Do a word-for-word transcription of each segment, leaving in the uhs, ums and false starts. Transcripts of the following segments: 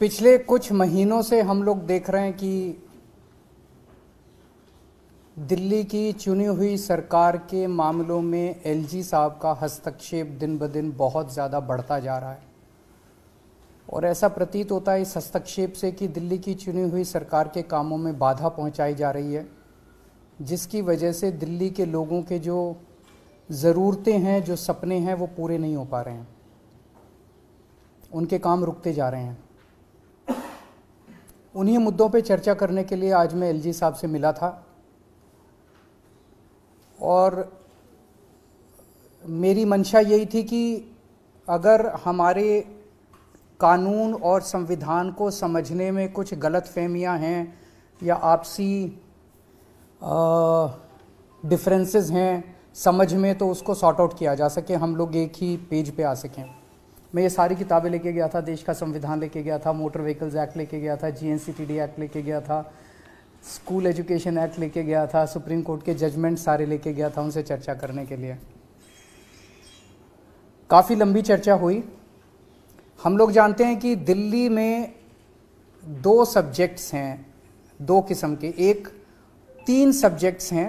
पिछले कुछ महीनों से हम लोग देख रहे हैं कि दिल्ली की चुनी हुई सरकार के मामलों में एलजी साहब का हस्तक्षेप दिन ब दिन बहुत ज़्यादा बढ़ता जा रहा है और ऐसा प्रतीत होता है इस हस्तक्षेप से कि दिल्ली की चुनी हुई सरकार के कामों में बाधा पहुंचाई जा रही है, जिसकी वजह से दिल्ली के लोगों के जो ज़रूरतें हैं, जो सपने हैं, वो पूरे नहीं हो पा रहे हैं। उनके काम रुकते जा रहे हैं। उन्हीं मुद्दों पे चर्चा करने के लिए आज मैं एलजी साहब से मिला था और मेरी मंशा यही थी कि अगर हमारे कानून और संविधान को समझने में कुछ गलतफहमियां हैं या आपसी डिफरेंसेस हैं समझ में, तो उसको सॉर्ट आउट किया जा सके, हम लोग एक ही पेज पे आ सकें। मैं ये सारी किताबें लेके गया था, देश का संविधान लेके गया था, मोटर व्हीकल्स एक्ट लेके गया था, जीएनसीटीडी एक्ट लेके गया था, स्कूल एजुकेशन एक्ट लेके गया था, सुप्रीम कोर्ट के जजमेंट सारे लेके गया था उनसे चर्चा करने के लिए। काफ़ी लंबी चर्चा हुई। हम लोग जानते हैं कि दिल्ली में दो सब्जेक्ट्स हैं, दो किस्म के, एक तीन सब्जेक्ट्स हैं,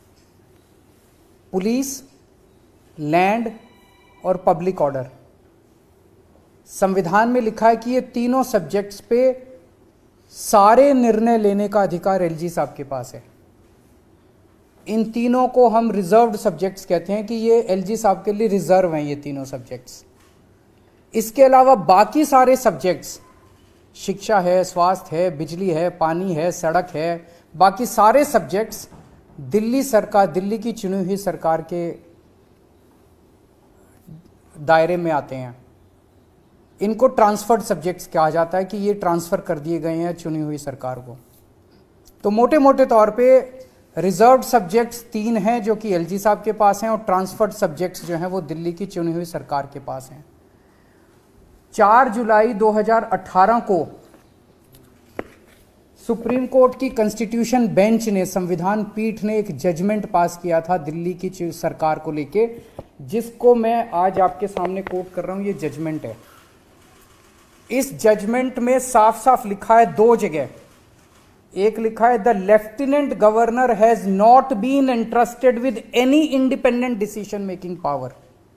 पुलिस, लैंड और पब्लिक ऑर्डर। संविधान में लिखा है कि ये तीनों सब्जेक्ट्स पे सारे निर्णय लेने का अधिकार एलजी साहब के पास है। इन तीनों को हम रिजर्व्ड सब्जेक्ट्स कहते हैं कि ये एलजी साहब के लिए रिजर्व हैं ये तीनों सब्जेक्ट्स। इसके अलावा बाकी सारे सब्जेक्ट्स, शिक्षा है, स्वास्थ्य है, बिजली है, पानी है, सड़क है, बाकी सारे सब्जेक्ट्स दिल्ली सरकार, दिल्ली की चुनी हुई सरकार के दायरे में आते हैं। इनको ट्रांसफर्ड सब्जेक्ट्स कहा जाता है कि ये ट्रांसफर कर दिए गए हैं चुनी हुई सरकार को। तो मोटे मोटे तौर पे रिजर्व्ड सब्जेक्ट्स तीन हैं जो कि एलजी साहब के पास हैं और ट्रांसफर्ड सब्जेक्ट्स जो हैं वो दिल्ली की चुनी हुई सरकार के पास हैं। चार जुलाई दो हज़ार अठारह को सुप्रीम कोर्ट की कॉन्स्टिट्यूशन बेंच ने, संविधान पीठ ने एक जजमेंट पास किया था दिल्ली की सरकार को लेके, जिसको मैं आज आपके सामने कोट कर रहा हूं। ये जजमेंट है। इस जजमेंट में साफ साफ लिखा है दो जगह। एक लिखा है the lieutenant governor has not been entrusted with any independent decision making power.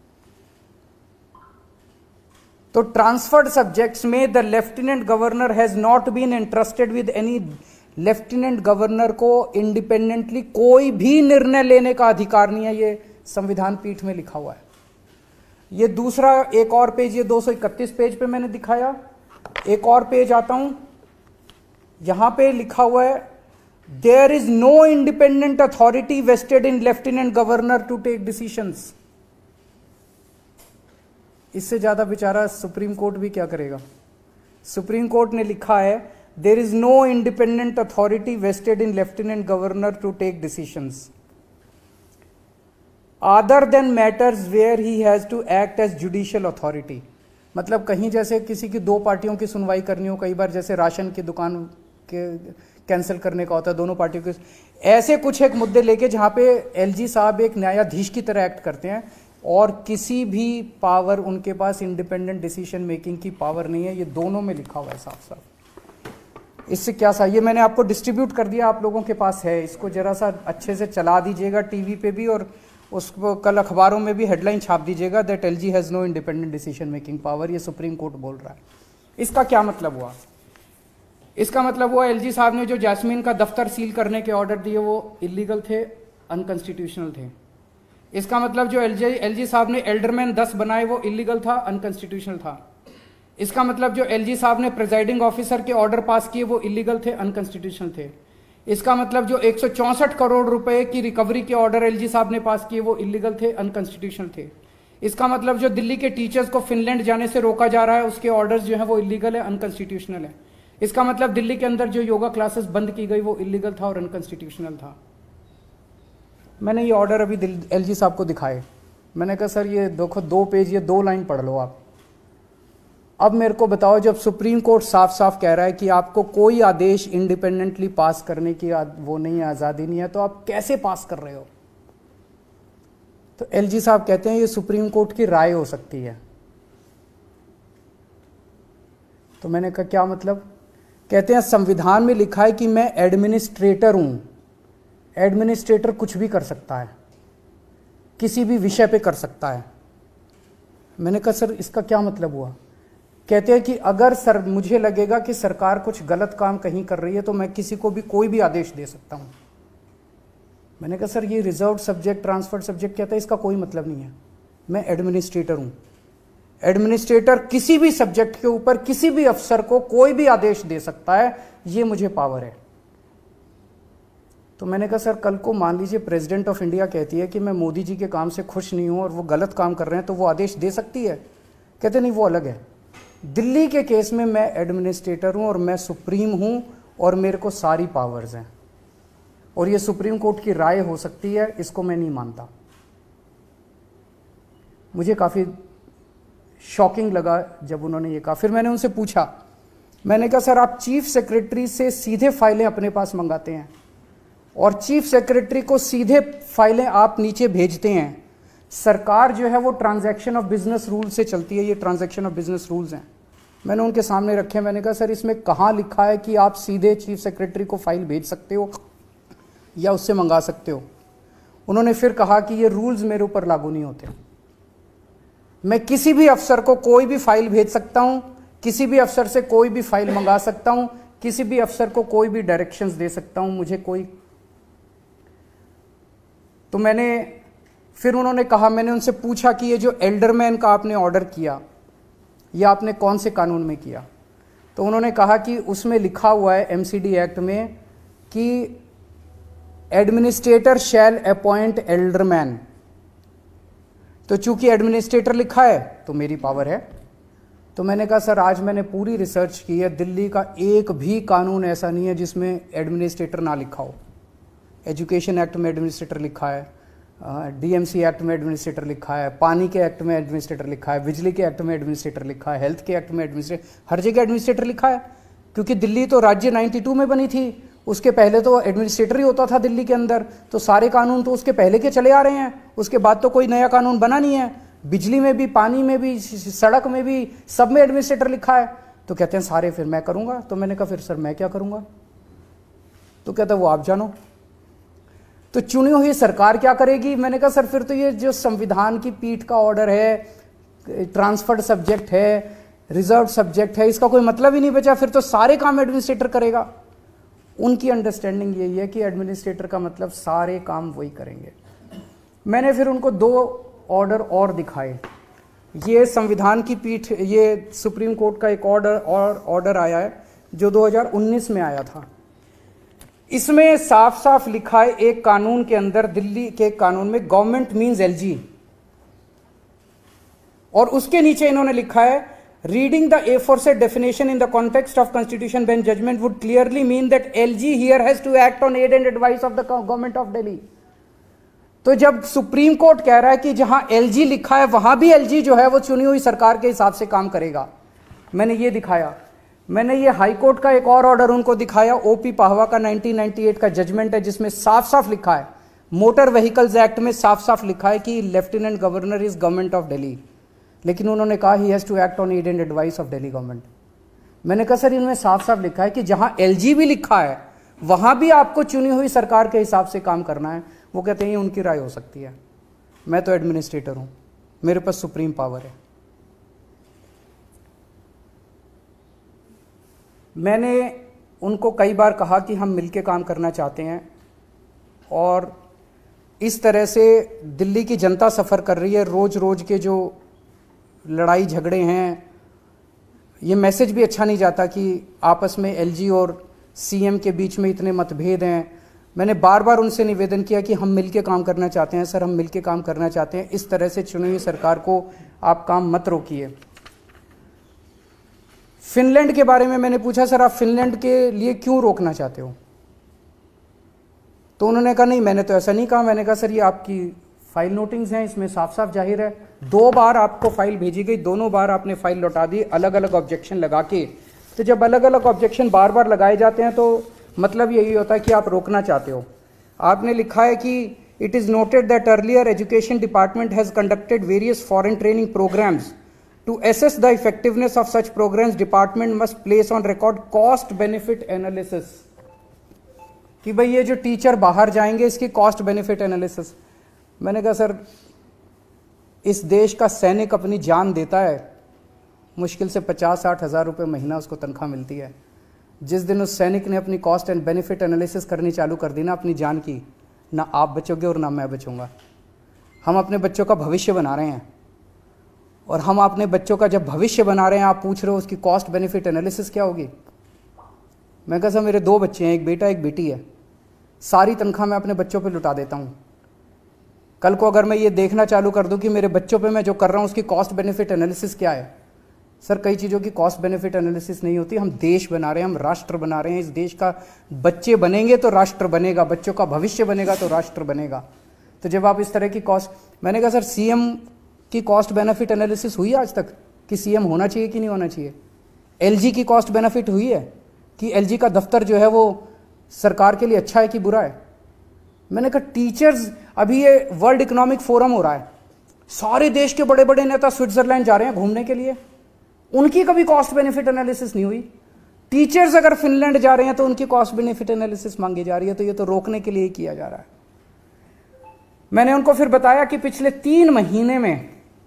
तो ट्रांसफर्ड सब्जेक्ट्स में the lieutenant governor has not been entrusted with any, lieutenant governor को इंडिपेंडेंटली कोई भी निर्णय लेने का अधिकार नहीं है, ये संविधान पीठ में लिखा हुआ है। ये दूसरा एक और पेज, ये दो सौ इकतीस पेज पे मैंने दिखाया। एक और पेज आता हूं, यहां पे लिखा हुआ है there is no independent authority vested in lieutenant governor to take decisions. इससे ज्यादा बेचारा सुप्रीम कोर्ट भी क्या करेगा। सुप्रीम कोर्ट ने लिखा है there is no independent authority vested in lieutenant governor to take decisions other than matters where he has to act as judicial authority. मतलब कहीं जैसे किसी की दो पार्टियों की सुनवाई करनी हो, कई बार जैसे राशन की दुकान के कैंसिल करने का होता है, दोनों पार्टियों के, ऐसे कुछ एक मुद्दे लेके जहां पे एलजी साहब एक न्यायाधीश की तरह एक्ट करते हैं और किसी भी पावर उनके पास इंडिपेंडेंट डिसीजन मेकिंग की पावर नहीं है। ये दोनों में लिखा हुआ है साफ साफ। इससे क्या सा, ये मैंने आपको डिस्ट्रीब्यूट कर दिया, आप लोगों के पास है, इसको जरा सा अच्छे से चला दीजिएगा टीवी पे भी और उसको कल अखबारों में भी हेडलाइन छाप दीजिएगा that LG has no independent decision making power. ये सुप्रीम कोर्ट बोल रहा है। इसका क्या मतलब हुआ? इसका मतलब हुआ एलजी साहब ने जो जैस्मीन का दफ्तर सील करने के ऑर्डर दिए वो इलीगल थे, अनकॉन्स्टिट्यूशनल थे। इसका मतलब जो एलजी एलजी साहब ने एल्डरमैन दस बनाए वो इलीगल था, अनकॉन्स्टिट्यूशनल था। इसका मतलब जो एलजी साहब ने प्रिजाइडिंग ऑफिसर के ऑर्डर पास किए वो इलीगल थे, अनकॉन्स्टिट्यूशनल थे। इसका मतलब जो एक सौ चौसठ करोड़ रुपए की रिकवरी के ऑर्डर एलजी साहब ने पास किए वो इलीगल थे, अनकॉन्स्टिट्यूशनल थे। इसका मतलब जो दिल्ली के टीचर्स को फिनलैंड जाने से रोका जा रहा है उसके ऑर्डर्स जो है वो इलीगल है, अनकॉन्स्टिट्यूशनल है। इसका मतलब दिल्ली के अंदर जो योगा क्लासेस बंद की गई वो इलीगल था और अनकॉन्स्टिट्यूशनल था। मैंने ये ऑर्डर अभी एलजी साहब को दिखाए। मैंने कहा सर ये देखो दो पेज, ये दो लाइन पढ़ लो आप। अब मेरे को बताओ, जब सुप्रीम कोर्ट साफ साफ कह रहा है कि आपको कोई आदेश इंडिपेंडेंटली पास करने की वो नहीं है, आज़ादी नहीं है, तो आप कैसे पास कर रहे हो? तो एलजी साहब कहते हैं ये सुप्रीम कोर्ट की राय हो सकती है। तो मैंने कहा क्या मतलब? कहते हैं संविधान में लिखा है कि मैं एडमिनिस्ट्रेटर हूं। एडमिनिस्ट्रेटर कुछ भी कर सकता है, किसी भी विषय पे कर सकता है। मैंने कहा सर इसका क्या मतलब हुआ? कहते हैं कि अगर सर मुझे लगेगा कि सरकार कुछ गलत काम कहीं कर रही है तो मैं किसी को भी कोई भी आदेश दे सकता हूं। मैंने कहा सर ये रिजर्व सब्जेक्ट, ट्रांसफर्ड सब्जेक्ट कहता है, इसका कोई मतलब नहीं है। मैं एडमिनिस्ट्रेटर हूं। एडमिनिस्ट्रेटर किसी भी सब्जेक्ट के ऊपर किसी भी अफसर को कोई भी आदेश दे सकता है, ये मुझे पावर है। तो मैंने कहा सर कल को मान लीजिए प्रेसिडेंट ऑफ इंडिया कहती है कि मैं मोदी जी के काम से खुश नहीं हूं और वो गलत काम कर रहे हैं, तो वो आदेश दे सकती है? कहते नहीं, वो अलग है। दिल्ली के केस में मैं एडमिनिस्ट्रेटर हूं और मैं सुप्रीम हूं और मेरे को सारी पावर्स हैं और ये सुप्रीम कोर्ट की राय हो सकती है, इसको मैं नहीं मानता। मुझे काफ़ी शॉकिंग लगा जब उन्होंने ये कहा। फिर मैंने उनसे पूछा, मैंने कहा सर आप चीफ सेक्रेटरी से सीधे फाइलें अपने पास मंगाते हैं और चीफ सेक्रेटरी को सीधे फाइलें आप नीचे भेजते हैं। सरकार जो है वो ट्रांजैक्शन ऑफ बिजनेस रूल से चलती है, ये ट्रांजैक्शन ऑफ बिजनेस रूल्स हैं। मैंने उनके सामने रखे। मैंने कहा सर इसमें कहाँ लिखा है कि आप सीधे चीफ सेक्रेटरी को फाइल भेज सकते हो या उससे मंगा सकते हो? उन्होंने फिर कहा कि ये रूल्स मेरे ऊपर लागू नहीं होते। मैं किसी भी अफसर को कोई भी फाइल भेज सकता हूं, किसी भी अफसर से कोई भी फाइल मंगा सकता हूं, किसी भी अफसर को कोई भी डायरेक्शंस दे सकता हूं, मुझे कोई। तो मैंने फिर उन्होंने कहा, मैंने उनसे पूछा कि ये जो एल्डरमैन का आपने ऑर्डर किया, ये आपने कौन से कानून में किया? तो उन्होंने कहा कि उसमें लिखा हुआ है एमसीडी एक्ट में कि एडमिनिस्ट्रेटर शैल अपॉइंट एल्डरमैन। तो चूंकि एडमिनिस्ट्रेटर लिखा है तो मेरी पावर है। तो मैंने कहा सर आज मैंने पूरी रिसर्च की है, दिल्ली का एक भी कानून ऐसा नहीं है जिसमें एडमिनिस्ट्रेटर ना लिखा हो। एजुकेशन एक्ट में एडमिनिस्ट्रेटर लिखा है, डीएमसी एक्ट में एडमिनिस्ट्रेटर लिखा है, पानी के एक्ट में एडमिनिस्ट्रेटर लिखा है, बिजली के एक्ट में एडमिनिस्ट्रेटर लिखा है, हेल्थ के एक्ट में एडमिनिस्ट्रेटर, हर जगह एडमिनिस्ट्रेटर लिखा है। क्योंकि दिल्ली तो राज्य बानवे में बनी थी, उसके पहले तो एडमिनिस्ट्रेटर ही होता था दिल्ली के अंदर, तो सारे कानून तो उसके पहले के चले आ रहे हैं, उसके बाद तो कोई नया कानून बना नहीं है। बिजली में भी, पानी में भी, सड़क में भी, सब में एडमिनिस्ट्रेटर लिखा है। तो कहते हैं सारे फिर मैं करूंगा। तो मैंने कहा फिर सर मैं क्या करूंगा? तो कहता वो आप जानो। तो चुनी हुई सरकार क्या करेगी? मैंने कहा सर फिर तो ये जो संविधान की पीठ का ऑर्डर है, ट्रांसफर्ड सब्जेक्ट है, रिजर्व सब्जेक्ट है, इसका कोई मतलब ही नहीं बचा, फिर तो सारे काम एडमिनिस्ट्रेटर करेगा। उनकी अंडरस्टैंडिंग यही है कि एडमिनिस्ट्रेटर का मतलब सारे काम वही करेंगे। मैंने फिर उनको दो ऑर्डर और दिखाए। ये संविधान की पीठ, ये सुप्रीम कोर्ट का एक ऑर्डर और ऑर्डर आया है जो दो हज़ार उन्नीस में आया था। इसमें साफ साफ लिखा है एक कानून के अंदर, दिल्ली के कानून में, गवर्नमेंट मींस एलजी, और उसके नीचे इन्होंने लिखा है reading the aforesaid definition in the context of constitution bench judgment would clearly mean that L G here has to act on aid and advice of the government of Delhi। तो जब supreme court कह रहा है कि जहां L G लिखा है वहां भी L G जो है वो चुनी हुई सरकार के हिसाब से काम करेगा। मैंने ये दिखाया। मैंने ये हाई कोर्ट का एक और ऑर्डर उनको दिखाया, ओपी पाहवा का नाइनटीन नाइंटी एट का जजमेंट है, जिसमें साफ साफ लिखा है, मोटर व्हीकल्स एक्ट में साफ साफ लिखा है कि lieutenant governor is government of Delhi, लेकिन उन्होंने कहा he has to act on aid and advice of Delhi government. मैंने कहा सर इनमें साफ साफ लिखा है कि जहां एलजी भी लिखा है वहां भी आपको चुनी हुई सरकार के हिसाब से काम करना है। वो कहते हैं ये उनकी राय हो सकती है, मैं तो एडमिनिस्ट्रेटर हूं, मेरे पास सुप्रीम पावर है। मैंने उनको कई बार कहा कि हम मिलकर काम करना चाहते हैं और इस तरह से दिल्ली की जनता सफ़र कर रही है। रोज रोज के जो लड़ाई झगड़े हैं, ये मैसेज भी अच्छा नहीं जाता कि आपस में एलजी और सीएम के बीच में इतने मतभेद हैं। मैंने बार बार उनसे निवेदन किया कि हम मिलके काम करना चाहते हैं, सर हम मिलके काम करना चाहते हैं, इस तरह से चुनी हुई सरकार को आप काम मत रोकिए। फिनलैंड के बारे में मैंने पूछा, सर आप फिनलैंड के लिए क्यों रोकना चाहते हो? तो उन्होंने कहा नहीं मैंने तो ऐसा नहीं कहा। मैंने कहा सर ये आपकी फाइल नोटिंग्स हैं, इसमें साफ साफ जाहिर है, दो बार आपको फाइल भेजी गई, दोनों बार आपने फाइल लौटा दी अलग अलग ऑब्जेक्शन लगा के। तो जब अलग अलग ऑब्जेक्शन बार बार लगाए जाते हैं तो मतलब यही होता है कि आप रोकना चाहते हो। आपने लिखा है कि it is noted that earlier education department has conducted various foreign training programmes To assess the effectiveness of such programs, department must place on record cost benefit analysis. कि भाई ये जो टीचर बाहर जाएंगे इसकी कॉस्ट बेनिफिट एनालिसिस। मैंने कहा sir, इस देश का सैनिक अपनी जान देता है, मुश्किल से पचास साठ हज़ार रुपये महीना उसको तनख्वाह मिलती है। जिस दिन उस सैनिक ने अपनी कॉस्ट एंड बेनिफिट एनालिसिस करनी चालू कर दी ना अपनी जान की, ना आप बचोगे और ना मैं बचूंगा। हम अपने बच्चों का भविष्य बना रहे हैं, और हम अपने बच्चों का जब भविष्य बना रहे हैं, आप पूछ रहे हो उसकी कॉस्ट बेनिफिट एनालिसिस क्या होगी। मैं कहा सर, मेरे दो बच्चे हैं, एक बेटा एक बेटी है, सारी तनख्वाह मैं अपने बच्चों पे लुटा देता हूँ। कल को अगर मैं ये देखना चालू कर दूं कि मेरे बच्चों पे मैं जो कर रहा हूँ उसकी कॉस्ट बेनिफिट एनालिसिस क्या है। सर, कई चीज़ों की कॉस्ट बेनिफिट एनालिसिस नहीं होती। हम देश बना रहे हैं, हम राष्ट्र बना रहे हैं। इस देश का बच्चे बनेंगे तो राष्ट्र बनेगा, बच्चों का भविष्य बनेगा तो राष्ट्र बनेगा। तो जब आप इस तरह की कॉस्ट, मैंने कहा सर, सीएम की कॉस्ट बेनिफिट एनालिसिस हुई आज तक कि सीएम होना चाहिए कि नहीं होना चाहिए? एलजी की कॉस्ट बेनिफिट हुई है कि एलजी का दफ्तर जो है वो सरकार के लिए अच्छा है कि बुरा है? मैंने कहा टीचर्स, अभी ये वर्ल्ड इकोनॉमिक फोरम हो रहा है, सारे देश के बड़े बड़े नेता स्विट्जरलैंड जा रहे हैं घूमने के लिए, उनकी कभी कॉस्ट बेनिफिट एनालिसिस नहीं हुई। टीचर्स अगर फिनलैंड जा रहे हैं तो उनकी कॉस्ट बेनिफिट एनालिसिस मांगी जा रही है। तो ये तो रोकने के लिए किया जा रहा है। मैंने उनको फिर बताया कि पिछले तीन महीने में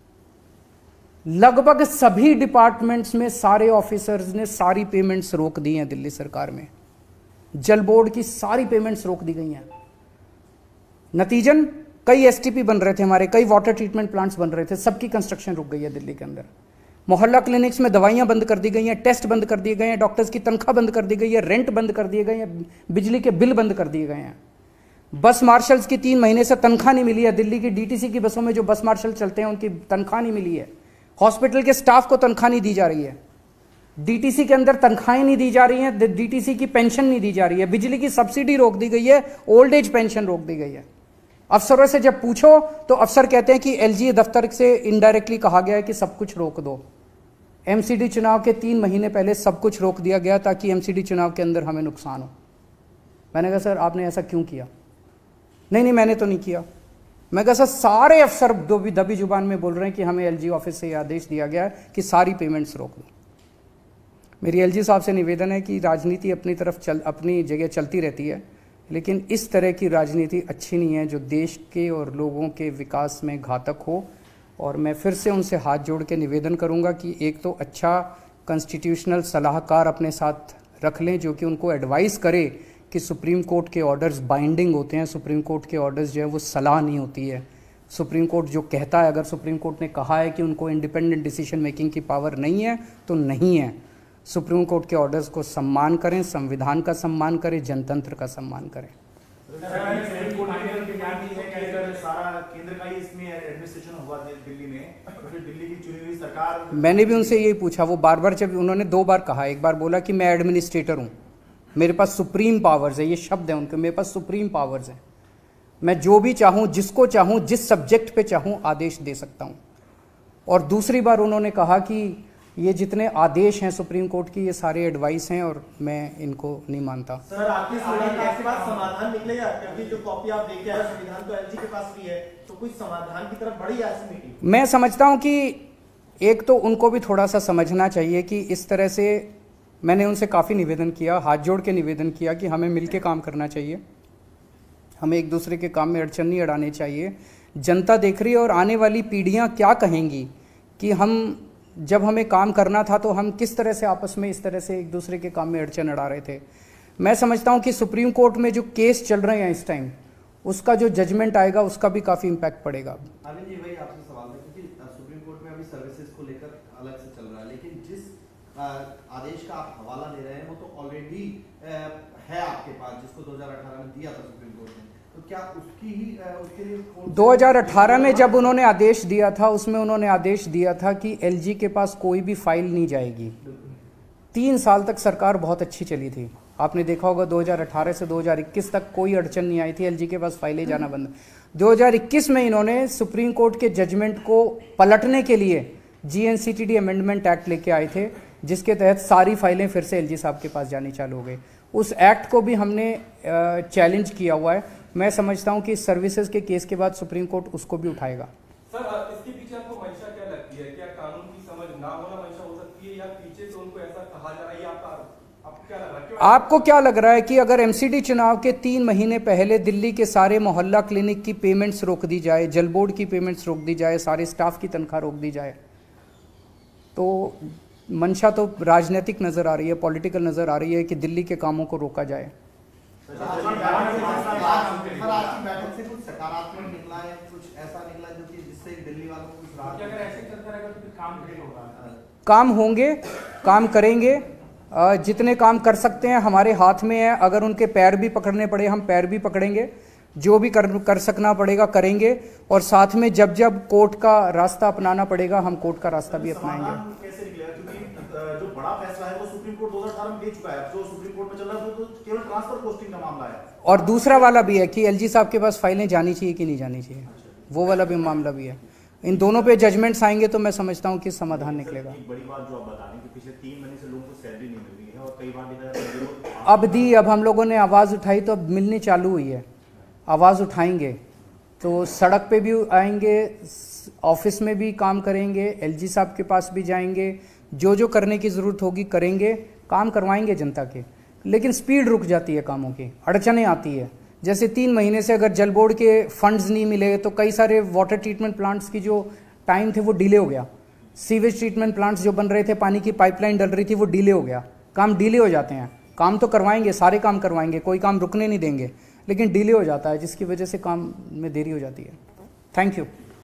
लगभग सभी डिपार्टमेंट्स में सारे ऑफिसर्स ने सारी पेमेंट्स रोक दी हैं। दिल्ली सरकार में जल बोर्ड की सारी पेमेंट्स रोक दी गई हैं। नतीजन कई एसटीपी बन रहे थे हमारे, कई वाटर ट्रीटमेंट प्लांट्स बन रहे थे, सबकी कंस्ट्रक्शन रुक गई है दिल्ली के अंदर। मोहल्ला क्लिनिक्स में दवाइयां बंद कर दी गई हैं, टेस्ट बंद कर दिए गए हैं, डॉक्टर्स की तनख्वाह बंद कर दी गई है, रेंट बंद कर दिए गए हैं, बिजली के बिल बंद कर दिए गए हैं। बस मार्शल्स की तीन महीने से तनख्वाह नहीं मिली है। दिल्ली की डीटीसी की बसों में जो बस मार्शल चलते हैं उनकी तनख्वाह नहीं मिली है। हॉस्पिटल के स्टाफ को तनख्वाह नहीं दी जा रही है। डीटीसी के अंदर तनख्वाहें नहीं दी जा रही हैं, डीटीसी की पेंशन नहीं दी जा रही है, बिजली की सब्सिडी रोक दी गई है, ओल्ड एज पेंशन रोक दी गई है। अफसरों से जब पूछो तो अफसर कहते हैं कि एलजी दफ्तर से इनडायरेक्टली कहा गया है कि सब कुछ रोक दो। एमसीडी चुनाव के तीन महीने पहले सब कुछ रोक दिया गया ताकि एमसीडी चुनाव के अंदर हमें नुकसान हो। मैंने कहा सर, आपने ऐसा क्यों किया? नहीं नहीं, मैंने तो नहीं किया। मैं कहा सर, सारे अफसर दो भी दबी जुबान में बोल रहे हैं कि हमें एलजी ऑफिस से यह आदेश दिया गया है कि सारी पेमेंट्स रोक दो। मेरी एलजी साहब से निवेदन है कि राजनीति अपनी तरफ चल अपनी जगह चलती रहती है, लेकिन इस तरह की राजनीति अच्छी नहीं है जो देश के और लोगों के विकास में घातक हो। और मैं फिर से उनसे हाथ जोड़ के निवेदन करूंगा कि एक तो अच्छा कॉन्स्टिट्यूशनल सलाहकार अपने साथ रख लें जो कि उनको एडवाइस करे कि सुप्रीम कोर्ट के ऑर्डर्स बाइंडिंग होते हैं। सुप्रीम कोर्ट के ऑर्डर्स जो है वो सलाह नहीं होती है। सुप्रीम कोर्ट जो कहता है, अगर सुप्रीम कोर्ट ने कहा है कि उनको इंडिपेंडेंट डिसीजन मेकिंग की पावर नहीं है तो नहीं है। सुप्रीम कोर्ट के ऑर्डर्स को सम्मान करें, संविधान का सम्मान करें, जनतंत्र का सम्मान करें। मैंने भी उनसे यही पूछा, वो बार बार, जब उन्होंने दो बार कहा, एक बार बोला कि मैं एडमिनिस्ट्रेटर हूं, मेरे पास सुप्रीम पावर्स है, ये शब्द है उनके, मेरे पास सुप्रीम पावर्स है, मैं जो भी चाहूं, जिसको चाहूं, जिस सब्जेक्ट पे चाहूं आदेश दे सकता हूं। और दूसरी बार उन्होंने कहा कि ये जितने आदेश हैं सुप्रीम कोर्ट की ये सारे एडवाइस हैं और मैं इनको नहीं मानता। सर, आपके आपके पास समाधान निकलेगा क्योंकि जो कॉपी आप लेके आए संविधान तो एलजी के पास भी है, तो कुछ समाधान की तरफ बढ़ी ऐसी मीटिंग? मैं समझता हूं कि एक तो उनको भी थोड़ा सा समझना चाहिए कि इस तरह से, मैंने उनसे काफ़ी निवेदन किया, हाथ जोड़ के निवेदन किया कि हमें मिल के काम करना चाहिए, हमें एक दूसरे के काम में अड़चन नहीं अड़ाने चाहिए। जनता देख रही है और आने वाली पीढ़ियां क्या कहेंगी कि हम जब हमें काम करना था तो हम किस तरह से आपस में इस तरह से एक दूसरे के काम में अड़चन अड़ा रहे थे। मैं समझता हूं कि सुप्रीम कोर्ट में जो केस चल रहे हैं इस टाइम, उसका जो जजमेंट आएगा उसका भी काफ़ी इम्पैक्ट पड़ेगा। अरविंद जी, वही आपसे सवाल था क्योंकि सुप्रीम कोर्ट में अभी सर्विसेज को लेकर अलग से चल रहा है, लेकिन जिस आदेश का आप हवाला ले रहे हैं वो तो ऑलरेडी है आपके पास, जिसको दो हज़ार अठारह में दिया था सुप्रीम कोर्ट ने, तो क्या उसकी ही उसके लिए दो हज़ार अठारह में जब उन्होंने आदेश दिया था उसमें उन्होंने आदेश दिया था कि एलजी के पास कोई भी फाइल नहीं जाएगी। तीन साल तक सरकार बहुत अच्छी चली थी, आपने देखा होगा दो हज़ार अठारह से दो हज़ार इक्कीस तक कोई अड़चन नहीं आई थी, एलजी के पास फाइलें जाना बंद। दो हज़ार इक्कीस में इन्होंने सुप्रीम कोर्ट के जजमेंट को पलटने के लिए जीएनसीटीडी अमेंडमेंट एक्ट लेके आए थे, जिसके तहत सारी फाइलें फिर से एलजी साहब के पास जानी चालू हो गई। उस एक्ट को भी हमने चैलेंज किया हुआ है। मैं समझता हूं कि सर्विसेज के केस के बाद सुप्रीम कोर्ट उसको भी उठाएगा। सर, इसके पीछे आपको मंशा क्या लगती है? क्या कानून की समझ आपको क्या लग रहा है कि अगर एमसीडी चुनाव के तीन महीने पहले दिल्ली के सारे मोहल्ला क्लिनिक की पेमेंट्स रोक दी जाए, जल बोर्ड की पेमेंट्स रोक दी जाए, सारे स्टाफ की तनख्वाह रोक दी जाए, तो मंशा तो राजनीतिक नज़र आ रही है, पॉलिटिकल नज़र आ रही है कि दिल्ली के कामों को रोका जाए। काम होंगे, काम करेंगे, जितने काम कर सकते हैं हमारे हाथ में है। अगर उनके पैर भी पकड़ने पड़े हम पैर भी पकड़ेंगे, जो भी कर कर सकना पड़ेगा करेंगे, और साथ में जब जब कोर्ट का रास्ता अपनाना पड़ेगा हम कोर्ट का रास्ता भी अपनाएंगे। कैसे निकलेगा, क्योंकि जो बड़ा फैसला है वो सुप्रीम कोर्ट दो हज़ार अठारह में दे चुका है, जो सुप्रीम कोर्ट में चल रहा है वो तो केवल ट्रांसफर पोस्टिंग का मामला है। और दूसरा वाला भी है कि एलजी साहब के पास फाइलें जानी चाहिए कि नहीं जानी चाहिए, वो वाला भी मामला भी है। इन दोनों पे जजमेंट्स आएंगे तो मैं समझता हूँ कि समाधान निकलेगा। एक बड़ी बात जो आप बता रहे हैं कि पिछले तीन महीने से लोगों को सैलरी नहीं मिल रही है, और कई बार अब दी, अब हम लोगों ने आवाज़ उठाई तो अब मिलनी चालू हुई है। आवाज़ उठाएंगे तो सड़क पे भी आएंगे, ऑफिस में भी काम करेंगे, एलजी साहब के पास भी जाएंगे, जो जो करने की ज़रूरत होगी करेंगे, काम करवाएंगे जनता के। लेकिन स्पीड रुक जाती है कामों की, अड़चनें आती है। जैसे तीन महीने से अगर जल बोर्ड के फंड्स नहीं मिले तो कई सारे वाटर ट्रीटमेंट प्लांट्स की जो टाइम थे वो डिले हो गया। सीवेज ट्रीटमेंट प्लांट्स जो बन रहे थे, पानी की पाइपलाइन डल रही थी, वो डिले हो गया। काम डिले हो जाते हैं, काम तो करवाएंगे, सारे काम करवाएंगे, कोई काम रुकने नहीं देंगे, लेकिन डिले हो जाता है जिसकी वजह से काम में देरी हो जाती है। Thank you.